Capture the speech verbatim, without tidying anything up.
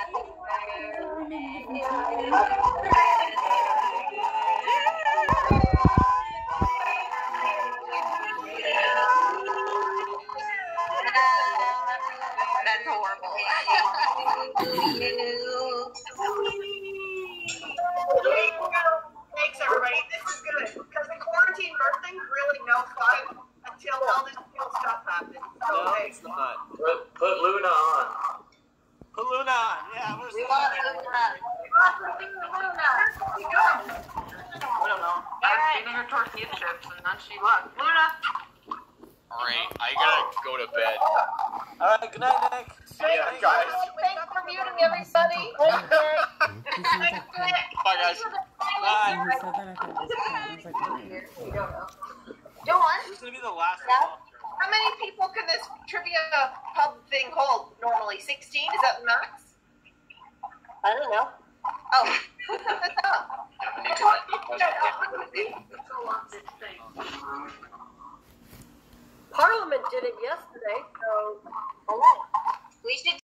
That's horrible. Thanks, everybody. This is good because the quarantine birthing really no fun until all this cool stuff happens. So, No, hey. it's not. Put, put Luna on. Put Luna on. Yeah, where's We the want Luna. I don't know. I was feeding her tortilla chips and then she left. Luna! Alright, I gotta go to bed. Alright, good night, Nick. See ya, guys. Thanks for muting everybody. Bye, guys. Bye. When he said that, I thought it was bad. I was like, why? You don't know. John, This is gonna be the last Yeah. one. How many people can this trivia pub thing hold normally? sixteen? Is that the max? I don't know. Oh. That's up. We need to let people Parliament did it yesterday, so. We should